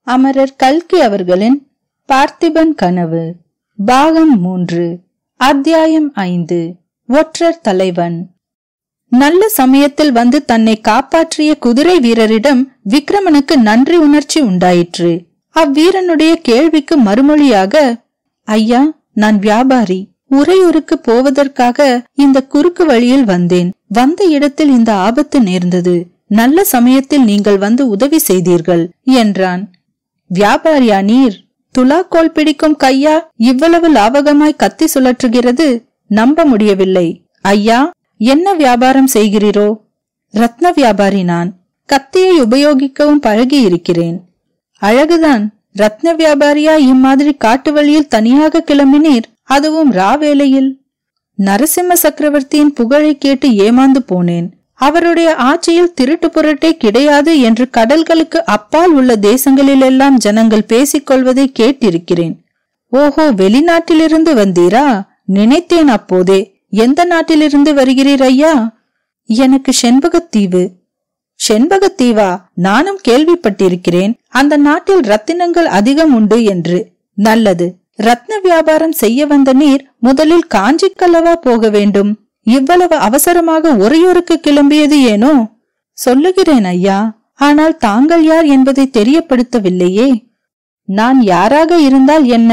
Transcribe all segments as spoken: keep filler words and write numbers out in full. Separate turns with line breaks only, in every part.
அமரர் கல்கி அவர்களின் பார்த்திபன் கனவு பாகம் மூன்று அத்தியாயம் ஐந்து ஒற்றர் தலைவன். நல்ல சமயத்தில் வந்து தன்னை காப்பாற்றிய குதிரை வீரரிடம் விக்ரமனுக்கு நன்றி உணர்ச்சி உண்டாயிற்று. அவ்வீரனுடைய கேள்விக்கு மறுமொழியாக, ஐயா, நான் வியாபாரி, உறையூருக்கு போவதற்காக இந்த குறுக்கு வழியில் வந்தேன். வந்த இடத்தில் இந்த ஆபத்து நேர்ந்தது. நல்ல சமயத்தில் நீங்கள் வந்து உதவி செய்தீர்கள் என்றான். வியாபாரியா நீர்? துலாக்கோல் பிடிக்கும் கையா இவ்வளவு லாவகமாய் கத்தி சுழற்றுகிறது? நம்ப முடியவில்லை. ஐயா, என்ன வியாபாரம் செய்கிறீரோ? ரத்ன வியாபாரி நான். கத்தியை உபயோகிக்கவும் பழகி இருக்கிறேன். அழகுதான். ரத்ன வியாபாரியா இம்மாதிரி காட்டு வழியில் தனியாக கிளம்பினீர், அதுவும் ராவேளையில்? நரசிம்ம சக்கரவர்த்தியின் புகழை கேட்டு ஏமாந்து போனேன். அவருடைய ஆட்சியில் திருட்டு புரட்டே கிடையாது என்று கடல்களுக்கு அப்பால் உள்ள தேசங்களிலெல்லாம் ஜனங்கள் பேசிக்கொள்வதை கேட்டிருக்கிறேன். ஓஹோ, வெளிநாட்டிலிருந்து வந்தீரா? நினைத்தேன் அப்போதே. எந்த நாட்டிலிருந்து வருகிறீர் ஐயா? எனக்கு செண்பகத்தீவு. செண்பகத்தீவா? நானும் கேள்விப்பட்டிருக்கிறேன். அந்த நாட்டில் ரத்தினங்கள் அதிகம் உண்டு என்று. நல்லது. ரத்ன வியாபாரம் செய்ய வந்த நீர் முதலில் காஞ்சிக்கல்லவா போக வேண்டும்? இவ்வளவு அவசரமாக உறையூருக்கு கிளம்பியது ஏனோ? சொல்லுகிறேன் ஐயா, ஆனால் தாங்கள் யார் என்பதை தெரியப்படுத்தவில்லையே. நான் யாராக இருந்தால் என்ன?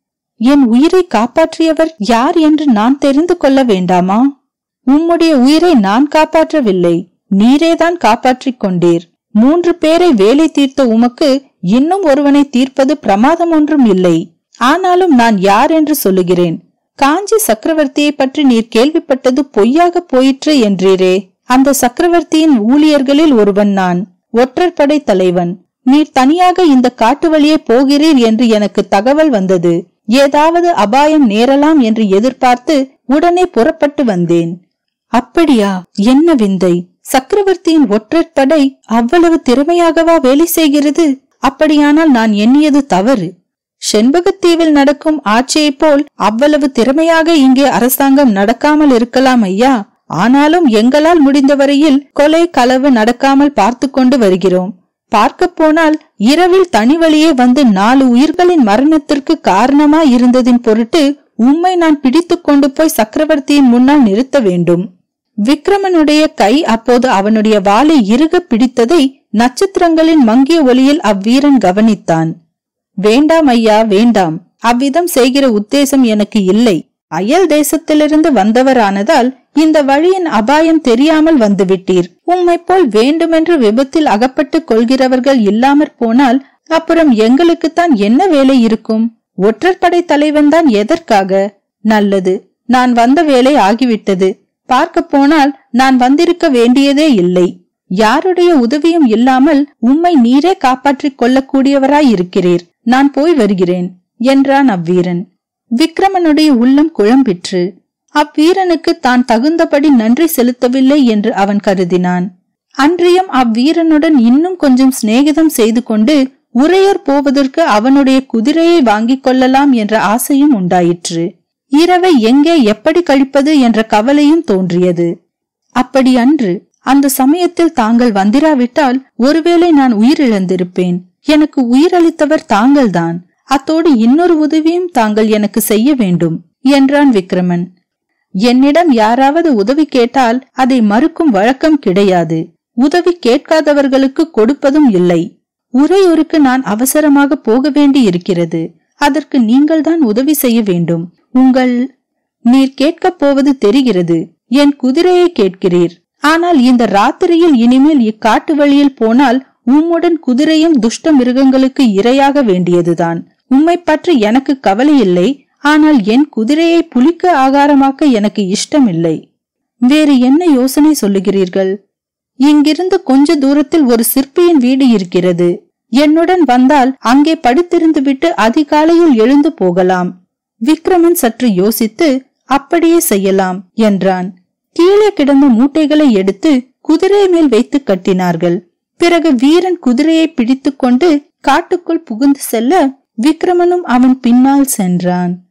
என் உயிரை காப்பாற்றியவர் யார் என்று நான் தெரிந்து கொள்ள வேண்டாமா? உம்முடைய உயிரை நான் காப்பாற்றவில்லை, நீரேதான் காப்பாற்றிக் கொண்டீர். மூன்று பேரை வேலை தீர்த்த உமக்கு இன்னும் ஒருவனை தீர்ப்பது பிரமாதம் ஒன்றும் இல்லை. ஆனாலும் நான் யார் என்று சொல்லுகிறேன். காஞ்சி சக்கரவர்த்தியை பற்றி நீர் கேள்விப்பட்டது பொய்யாக போயிற்று என்றீரே. அந்த சக்கரவர்த்தியின் ஊழியர்களில் ஒருவன் நான், ஒற்றர் படை தலைவன். நீர் தனியாக இந்த காட்டு வழியே போகிறீர் என்று எனக்கு தகவல் வந்தது. ஏதாவது அபாயம் நேரலாம் என்று எதிர்பார்த்து உடனே புறப்பட்டு வந்தேன். அப்படியா? என்ன விந்தை! சக்கரவர்த்தியின் ஒற்றர் படை அவ்வளவு திறமையாகவா வேலை செய்கிறது? அப்படியானால் நான் எண்ணியது தவறு. செண்பகத்தீவில் நடக்கும் ஆட்சியை போல் அவ்வளவு திறமையாக இங்கே அரசாங்கம் நடக்காமல் இருக்கலாம் ஐயா. ஆனாலும் எங்களால் முடிந்தவரையில் கொலை களவு நடக்காமல் பார்த்து கொண்டு வருகிறோம். பார்க்க போனால் இரவில் தனி வழியே வந்து நாலு உயிர்களின் மரணத்திற்கு காரணமாய் இருந்ததின் பொருட்டு உம்மை நான் பிடித்து கொண்டு போய் சக்கரவர்த்தியின் முன்னால் நிறுத்த வேண்டும். விக்ரமனுடைய கை அப்போது அவனுடைய வாளை இறுக பிடித்ததை நட்சத்திரங்களின் மங்கிய ஒளியில் அவ்வீரன் கவனித்தான். வேண்டாம் ஐயா, வேண்டாம். அவ்விதம் செய்கிற உத்தேசம் எனக்கு இல்லை. அயல் தேசத்திலிருந்து வந்தவரானதால் இந்த வழியின் அபாயம் தெரியாமல் வந்துவிட்டீர். உம்மை போல் வேண்டுமென்று விபத்தில் அகப்பட்டு கொள்கிறவர்கள் இல்லாமற் போனால் அப்புறம் எங்களுக்குத்தான் என்ன வேலை இருக்கும்? ஒற்றர் படை தலைவன் தான் எதற்காக? நல்லது, நான் வந்த வேலை ஆகிவிட்டது. பார்க்க போனால் நான் வந்திருக்க வேண்டியதே இல்லை. யாருடைய உதவியும் இல்லாமல் உம்மை நீரே காப்பாற்றிக் கொள்ளக்கூடியவராய் இருக்கிறீர். நான் போய் வருகிறேன் என்றான் அவ்வீரன். விக்ரமனுடைய உள்ளம் குழம்பிற்று. அவ்வீரனுக்கு தான் தகுந்தபடி நன்றி செலுத்தவில்லை என்று அவன் கருதினான். அன்றியும் அவ்வீரனுடன் இன்னும் கொஞ்சம் சிநேகிதம் செய்து கொண்டு உறையூர் போவதற்கு அவனுடைய குதிரையை வாங்கிக் கொள்ளலாம் என்ற ஆசையும் உண்டாயிற்று. இரவை எங்கே எப்படி கழிப்பது என்ற கவலையும் தோன்றியது. அப்படி அன்று அந்த சமயத்தில் தாங்கள் வந்திராவிட்டால் ஒருவேளை நான் உயிரிழந்திருப்பேன். எனக்கு உயிரளித்தவர் தாங்கள்தான். அத்தோடு இன்னொரு உதவியும் தாங்கள் எனக்கு செய்ய வேண்டும் என்றான் விக்ரமன். என்னிடம் யாராவது உதவி கேட்டால் அதை மறுக்கும் வழக்கம் கிடையாது. உதவி கேட்காதவர்களுக்கு கொடுப்பதும் இல்லை. உறையூருக்கு நான் அவசரமாக போக வேண்டி இருக்கிறது. அதற்கு நீங்கள் தான் உதவி செய்ய வேண்டும். உங்கள் நீர் கேட்கப் போவது தெரிகிறது. என் குதிரையை கேட்கிறீர். ஆனால் இந்த ராத்திரியில் இனிமேல் இக்காட்டு வழியில் போனால் உம்முடன் குதிரையும் துஷ்ட மிருகங்களுக்கு இரையாக வேண்டியதுதான். உம்மை பற்றி எனக்கு கவலை இல்லை. ஆனால் என் குதிரையை புலிக்கு ஆகாரமாக்க எனக்கு இஷ்டமில்லை. வேறு என்ன யோசனை சொல்லுகிறீர்கள்? இங்கிருந்து கொஞ்ச தூரத்தில் ஒரு சிற்பியின் வீடு இருக்கிறது. என்னுடன் வந்தால் அங்கே படுத்திருந்து விட்டு அதிகாலையில் எழுந்து போகலாம். விக்ரமன் சற்று யோசித்து, அப்படியே செய்யலாம் என்றான். கீழே கிடந்த மூட்டைகளை எடுத்து குதிரை மேல் வைத்து கட்டினார்கள். பிறகு வீரன் குதிரையை பிடித்து கொண்டு காட்டுக்குள் புகுந்து செல்ல விக்ரமனும் அவன் பின்னால் சென்றான்.